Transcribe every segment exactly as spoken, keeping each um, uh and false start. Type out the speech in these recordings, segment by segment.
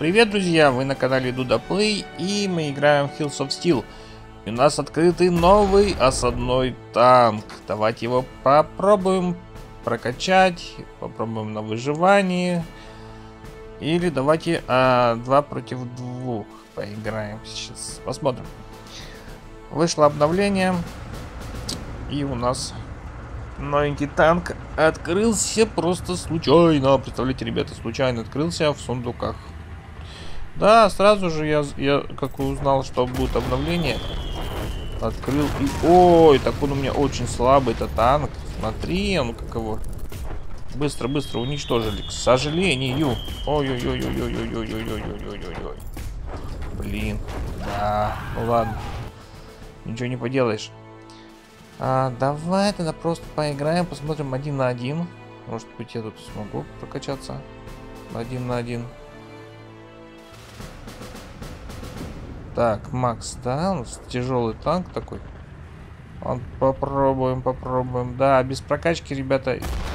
Привет, друзья! Вы на канале Duda Play, и мы играем в Hills of Steel. И у нас открытый новый осадной танк. Давайте его попробуем прокачать, попробуем на выживании. Или давайте а, два против двух поиграем сейчас. Посмотрим. Вышло обновление, и у нас новенький танк открылся просто случайно. Представляете, ребята, случайно открылся в сундуках. Да, сразу же я, я как узнал, что будет обновление, открыл и... Ой, так он у меня очень слабый, это танк. Смотри, он как его быстро-быстро уничтожили, к сожалению. Ой-ой-ой-ой-ой-ой-ой-ой-ой-ой-ой-ой. Блин, да, ну ладно. Ничего не поделаешь. А, давай тогда просто поиграем, посмотрим один на один. Может быть, я тут смогу прокачаться один на один. Так, Макс, да, у нас тяжелый танк такой. Он, попробуем, попробуем. Да, без прокачки, ребята.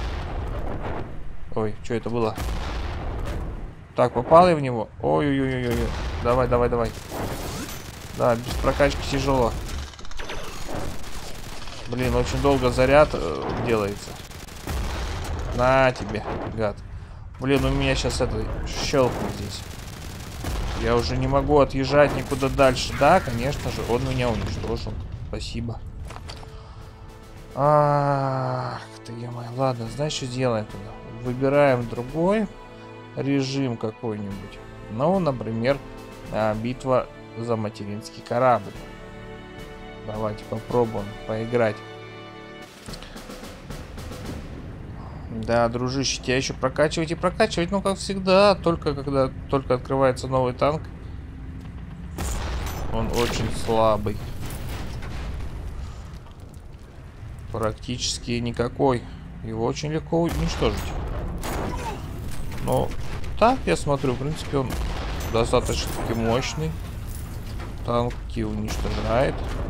Ой, что это было? Так, попал я в него. Ой-ой-ой-ой-ой. Давай, давай, давай. Да, без прокачки тяжело. Блин, очень долго заряд э, делается. На тебе, гад. Блин, у меня сейчас это щелкнет здесь. Я уже не могу отъезжать никуда дальше. Да, конечно же, он меня уничтожил. Спасибо. Ах ты, е-мое. Ладно, знаешь, что сделаем тогда? Выбираем другой режим какой-нибудь. Ну, например, битва за материнский корабль. Давайте попробуем поиграть. Да, дружище, тебя еще прокачивать и прокачивать, ну, как всегда, только когда только открывается новый танк. Он очень слабый. Практически никакой. Его очень легко уничтожить. Но так, я смотрю, в принципе, он достаточно-таки мощный. Танки уничтожает.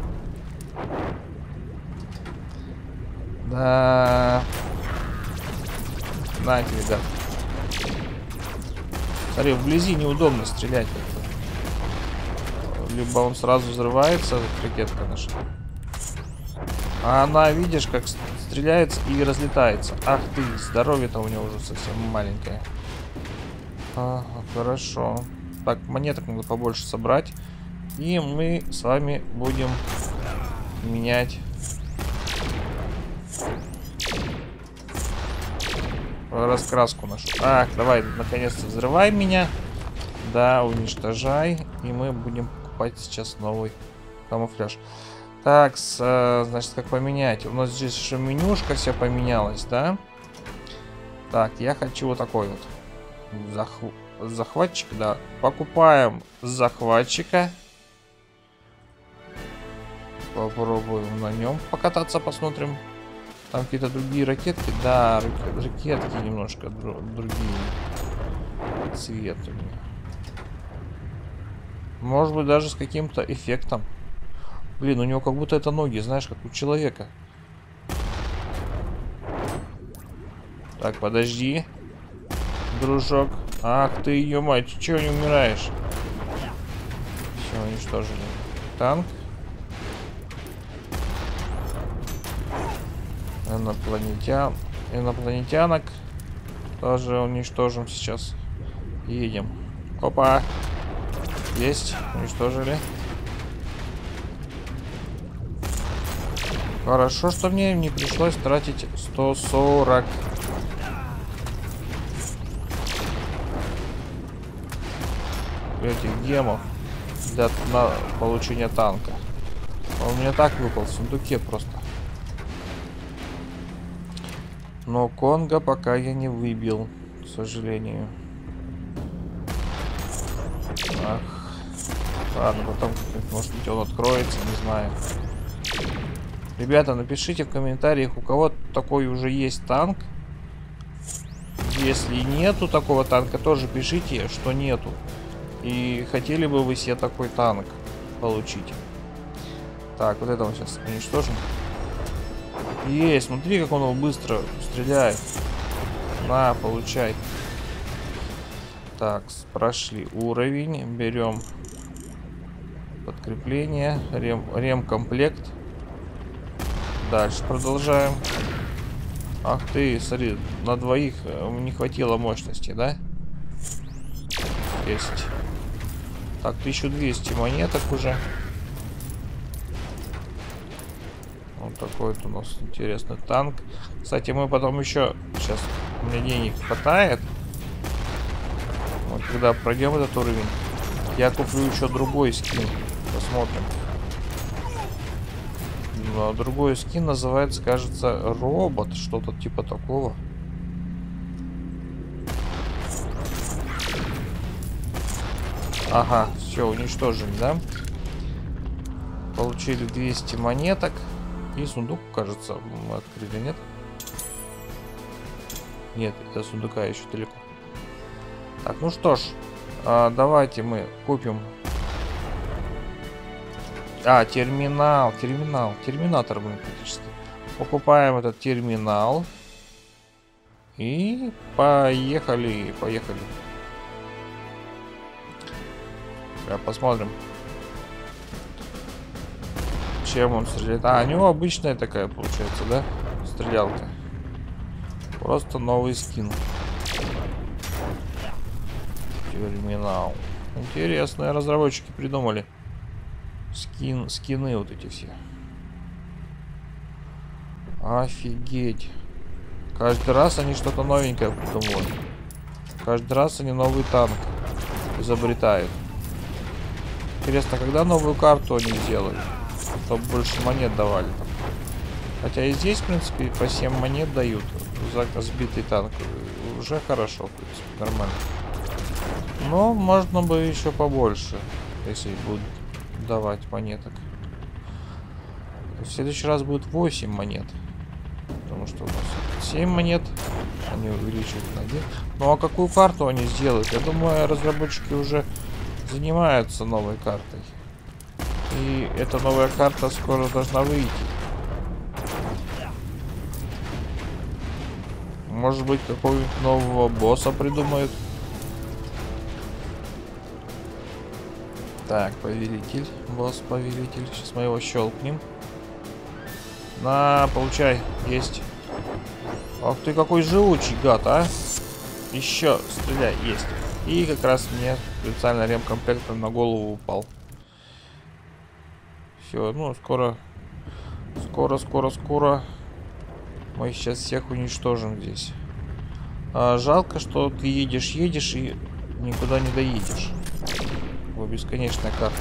Да... На тебе, да. Смотри, вблизи неудобно стрелять как-то. Либо он сразу взрывается, ракетка наша. А она, видишь, как стреляется и разлетается. Ах ты, здоровье-то у него уже совсем маленькое. Ага, хорошо. Так, монеток надо побольше собрать. И мы с вами будем менять раскраску нашу. Так, давай, наконец-то взрывай меня. Да, уничтожай. И мы будем покупать сейчас новый камуфляж. Так, с, значит, как поменять? У нас здесь еще менюшка вся поменялась, да? Так, я хочу вот такой вот. Захв... Захватчик, да. Покупаем захватчика. Попробуем на нем покататься, посмотрим. Там какие-то другие ракетки. Да, ракетки немножко дру другие цветами. Может быть, даже с каким-то эффектом. Блин, у него как будто это ноги, знаешь, как у человека. Так, подожди, дружок. Ах ты, ее мать, ты чего не умираешь? Все, уничтожили. Танк. Инопланетян, инопланетянок тоже уничтожим сейчас. Едем. Опа. Есть. Уничтожили. Хорошо, что мне не пришлось тратить сто сорок. Этих гемов для на получения танка. Он у меня так выпал в сундуке просто. Но Конга пока я не выбил, к сожалению. Ах. Ладно, потом, может быть, он откроется, не знаю. Ребята, напишите в комментариях, у кого такой уже есть танк. Если нету такого танка, тоже пишите, что нету. И хотели бы вы себе такой танк получить. Так, вот это мы сейчас уничтожим. Есть, смотри, как он его быстро стреляет. На, получай. Так, прошли уровень. Берем подкрепление. Рем, ремкомплект. Дальше продолжаем. Ах ты, смотри, на двоих не хватило мощности, да? Есть. Так, тысяча двести монеток уже. Вот такой вот у нас интересный танк. Кстати, мы потом еще... Сейчас у меня денег хватает. Вот когда пройдем этот уровень, я куплю еще другой скин. Посмотрим. Но другой скин называется, кажется, робот. Что-то типа такого. Ага, все, уничтожили, да? Получили двести монеток. И сундук, кажется, мы открыли, нет? Нет, до сундука еще далеко. Так, ну что ж, а, давайте мы купим... А, терминал, терминал, терминатор, блин, практически. Покупаем этот терминал. И поехали, поехали. Сейчас посмотрим, чем он стреляет. А, у него обычная такая получается, да? Стрелялка. Просто новый скин. Терминал. Интересные разработчики придумали. Скин, скины вот эти все. Офигеть. Каждый раз они что-то новенькое придумывают. Каждый раз они новый танк изобретают. Интересно, когда новую карту они сделают? Чтобы больше монет давали там. Хотя и здесь, в принципе, по семь монет дают за сбитый танк. Уже хорошо, в принципе, нормально. Но можно бы еще побольше, если будут давать монеток. В следующий раз будет восемь монет. Потому что у нас семь монет. Они увеличивают на один. Ну а какую карту они сделают? Я думаю, разработчики уже занимаются новой картой. И эта новая карта скоро должна выйти. Может быть, какого-нибудь нового босса придумают. Так, повелитель. Босс-повелитель. Сейчас мы его щелкнем. На, получай. Есть. Ах ты, какой живучий гад, а. Еще стреляй. Есть. И как раз мне специально ремкомплект на голову упал. Все, ну, скоро. Скоро, скоро, скоро. Мы сейчас всех уничтожим здесь. А, жалко, что ты едешь, едешь и никуда не доедешь. Бесконечная карта.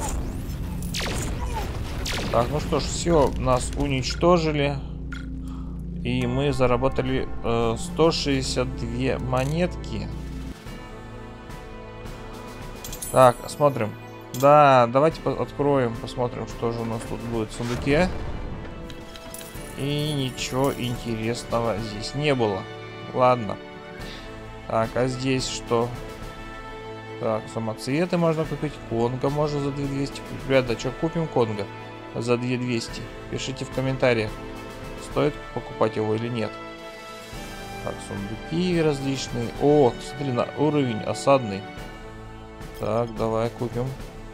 Так, ну что ж, все, нас уничтожили. И мы заработали э, сто шестьдесят две монетки. Так, смотрим. Да, давайте по откроем, посмотрим, что же у нас тут будет в сундуке. И ничего интересного здесь не было. Ладно. Так, а здесь что? Так, самоцветы можно купить. Конга можно за две тысячи двести. Ребята, что, купим Конга за две тысячи двести? Пишите в комментариях, стоит покупать его или нет. Так, сундуки различные. О, смотри, на уровень осадный. Так, давай купим.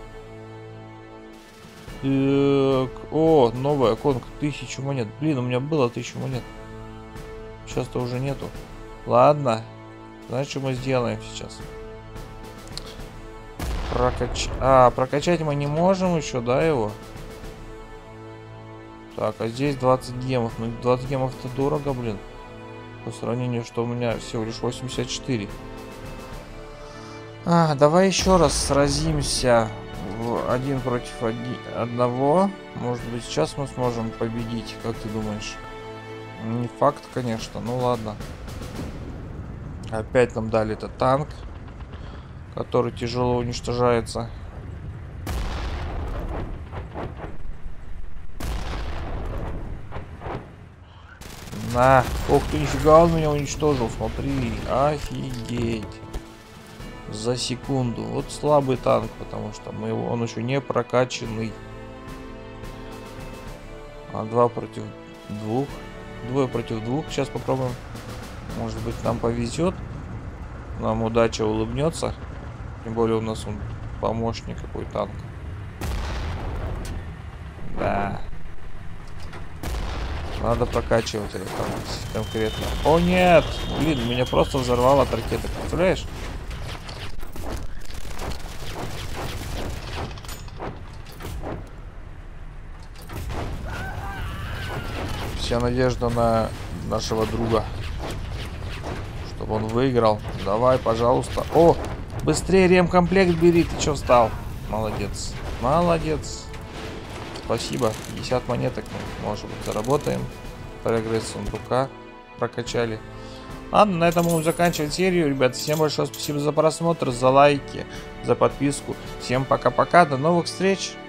Так, о, новая Конг, тысячу монет. Блин, у меня было тысячу монет. Сейчас-то уже нету. Ладно. Знаешь, что мы сделаем сейчас? Прокач... А, прокачать мы не можем еще, да, его? Так, а здесь двадцать гемов. Ну, двадцать гемов это дорого, блин. По сравнению, что у меня всего лишь восемьдесят четыре. А, давай еще раз сразимся в один против оди... одного. Может быть, сейчас мы сможем победить, как ты думаешь? Не факт, конечно, ну ладно. Опять нам дали этот танк, который тяжело уничтожается. На, ох ты, нифига, он меня уничтожил, смотри, офигеть. За секунду. Вот слабый танк, потому что мы его, он еще не прокачанный. А два против двух. Двое против двух. Сейчас попробуем. Может быть, нам повезет. нам удача улыбнется. Тем более у нас он помощник какой танк. Да. Надо прокачивать это конкретно. О нет! Блин, меня просто взорвало от ракеты. Представляешь? Вся надежда на нашего друга, чтобы он выиграл. Давай, пожалуйста. О, быстрее ремкомплект бери. Ты чё встал? Молодец. Молодец. Спасибо. пятьдесят монеток мы, может быть, заработаем. Прогресс сундука прокачали. Ладно, на этом будем заканчивать серию. Ребят, всем большое спасибо за просмотр, за лайки, за подписку. Всем пока-пока. До новых встреч.